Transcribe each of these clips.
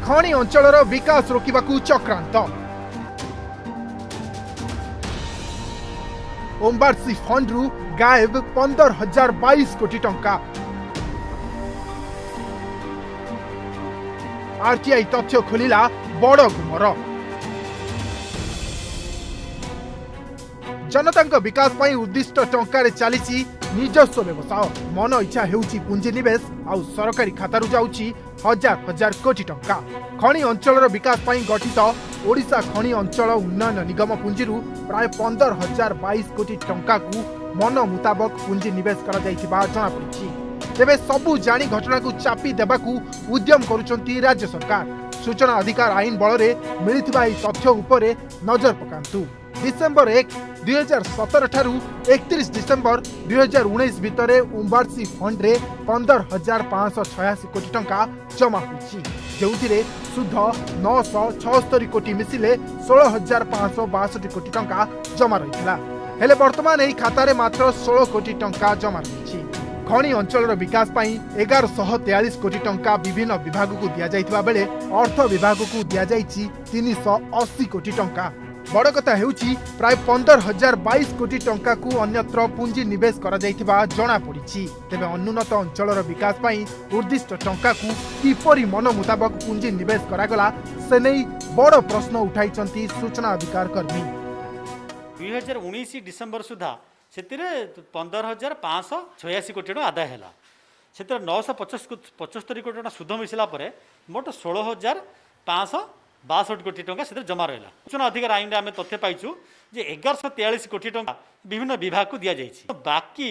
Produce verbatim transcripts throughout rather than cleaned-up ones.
खଣି अंचलर विकास रोकवाकू चक्रांत। ओम्बारसी fund रु गायब पंदर हजार बाईस कोटी टंका। आरटीआई तथ्य खोलिला बड़ गुमर। जनता विकास पाई उद्दिष्ट टंकार चली निजस्व व्यवसाय। मन इच्छा हेउची पुंजी निवेश आउ सरकारी खातारू जाउची हजार हजार कोटी टंका। खणी अंचलर विकास पाई गठित ओडिशा खणी अंचल उन्नयन निगम पुंजीरू प्राय पंदर हजार बाईस कोटी टंका को मन मुताबक पुंजी निवेश करा जाइथिबा जଣା पड़िछि। तेबे सबु जानी घटना को चापी देबाकू उद्यम करुचंती राज्य सरकार। सूचना अधिकार आईन बलरे मिलिथिबा एही तथ्य उपरे नजर पकांतु। डिसेंबर एक दुई हजार सतर ठारू एकतीस डिसेंबर दुई हजार उन्नीस भितर उम्बारसी फंड रे पंदर हजार पांच छयासी कोटी टंका जमा होइछि, जोथिरे सुध नौ सौ छहत्तर कोटी मिसिले सोलह हजार पांच बासठ कोटी टंका जमा रहिथिला। हेले वर्तमान एही खातारे मात्र सोलह कोटी टंका जमा रहिछि। खणी अंचलर विकास पाई एगार सौ तेयालीस कोटी टंका विभिन्न विभाग को दिया जाइथिबा बेले अर्थ विभाग को दिया जाइछि तीन सौ अस्सी कोटी टंका। बड़ कथा हेउछि प्राय पंदर हजार बाईस कोटी टंका को अन्यत्र पुंजी निवेश करा जाइथिबा जଣା पड़िछि। तेबे अनुन्नत अंचलर विकास पाई उद्दिष्ट टंका को किपरि मन मुताबक पुंजी निवेश करागला से नहीं बड़ प्रश्न उठाइछंती सूचना अधिकार कर्मी। दुई हजार उन्नीस डिसेम्बर सुधा से पंदर हजार पाँच छयासी कोटी टाँग आदाय है। से नौ सौ पचस पचस्तरी कोटी टाँग सुध मिसला मोट षोलह हजार पाँच बासठ कोटी टंका से जमा रहा। सूचना अधिकार आईन आम तथ्य पाइचु जे एगार सौ तेयालीस कोटी टंका विभिन्न विभाग को दि जाइए। बाकी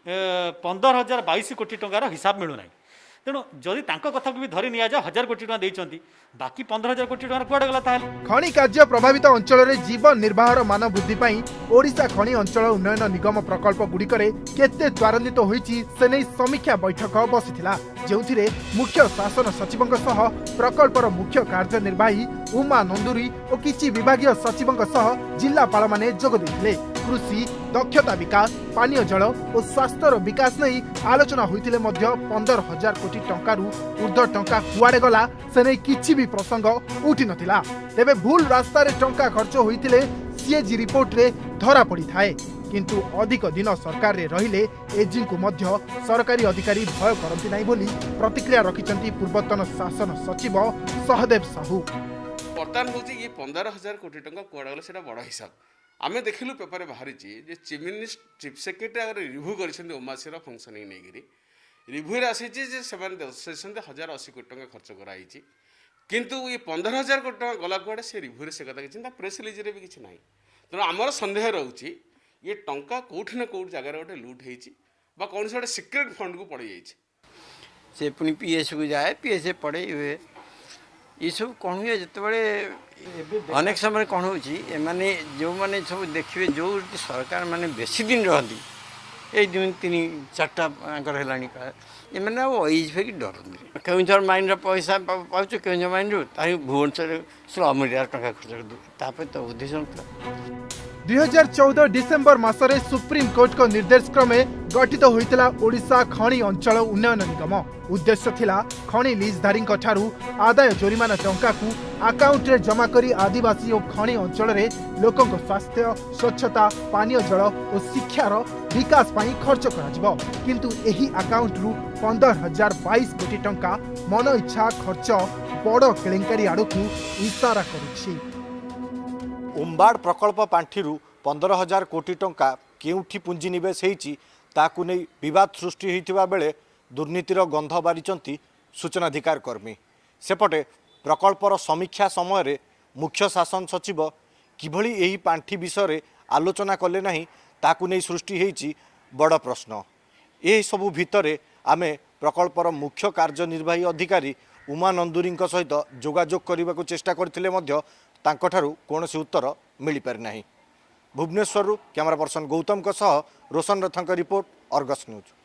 पंदर हजार बाईस कोटी टंकार हिसाब मिलूना। तेणु जदि कथा को भी धरी नि जाए हजार कोटी टंका बाकी पंदर हजार कोटी टंका कुआडे गला। खणी कार्य प्रभावित अंचल में जीवन निर्वाहर मान वृद्धि पाई ओडिशा खणी अंचल उन्नयन निगम प्रकल्प गुड़िकरे केते त्वरान्वित होईची से नहीं समीक्षा बैठक बसिथिला, जोथिरे मुख्य शासन सचिवंक सह प्रकल्पर मुख्य कार्यनिर्वाही उमा नंदुरी और किछि विभागीय सचिवंक सह जिल्लापाल माने जोग दैथिले। कृषि दक्षता विकास पानीय जल और स्वास्थ्यर विकास नहीं आलोचना होइतिले मध्य पंदर हजार कोटी टंकारु ऊर्ध्व टंका कुआडे गला से नहीं किछि भी प्रसंग उठी नथिला। तेबे भूल रास्ता रे टंका खर्च होइतिले सीएजी रिपोर्ट रे धरा पड़ी थाए, किंतु अधिक दिन सरकार रे रहिले एजी को मध्य सरकारी अधिकारी भय करंती नाही बोली प्रतिक्रिया रखिचंती पूर्वतन शासन सचिव सहदेव साहू। वर्तमान होची ये पंदर हजार कोटी टंका कुआडे गला सेटा बड़ हिसाब आम देखिलु पेपर बाहरी जे चीफ मिनिस्टर चीफ सेक्रेटरी अगर रिव्यू कर ओमासी फंक्शनिंग नहीं रिव्यू आसी हजार अशी कोटी टंका खर्च कराई किंतु ये पंदर हजार कोटी टंका गला कुआडे से रिव्यू से कथा किसी प्रेस रिलीज भी किसी ना। तेणु आमर सन्देह रोचे ये टंका कौटी ना कौट जगार गोटे लुट हो कौन से गोटे सिक्रेट फंड को पड़ जाए पुणी पीएस को जाए पीएस पड़े हुए ये सब कौन हुए जिते अनेक समय कौन हो जो मैंने सब देखिए जो सरकार माने बेसी दिन रही ये तीन चार्टा ये मैंने ओज फेक डरती केउझर माइन पैसा पाच केउझर माइन रू भुवनेश्वर स्लम एरिया टंका खर्च कर तो उद्देश्य दुई हजार चौदह डिसेम्बर मसरे सुप्रीम कोर्ट को निर्देश क्रमे गठित होइतला ओडिशा खणी अंचल उन्नयन निगम। उद्देश्य थिला खणी लीजधारी ठारू आदाय जोरिमाना टंका को अकाउंट रे जमा करी आदिवासी और खणी अंचल रे लोकंक स्वास्थ्य स्वच्छता पानीय जल और शिक्षार विकास पाई खर्च करा। किंतु एही अकाउंट रु पंदर हजार बाईस कोटी टंका मन इच्छा खर्च बड़ केलेंकारी आड़कू इशारा करुछि। उम्बाड़ प्रकल्प पांठि पंदर हजार कोटी टंका केउठी पुंजी निवेश होईची ताकू नहीं विवाद सृष्टि होइतिबा बेले दुर्नीतिर गंध बारिचंती सूचनाधिकार कर्मी। सेपटे प्रकल्पर समीक्षा समय मुख्य शासन सचिव किभली एही पांठि विषय आलोचना कले नहीं ताकू नहीं सृष्टि होईची बड़ प्रश्न। ए सबु भितरे आमे प्रकल्पर मुख्य कार्यनिर्वाही अधिकारी उमा नंदुरी सहित जोगाजोग करने को चेष्टा करथिले मध्य तांकठारु कौनसी उत्तर मिल पारि नाही। भुवनेश्वर कैमरा पर्सन गौतम सह रोशन रथंक रिपोर्ट अर्गस न्यूज।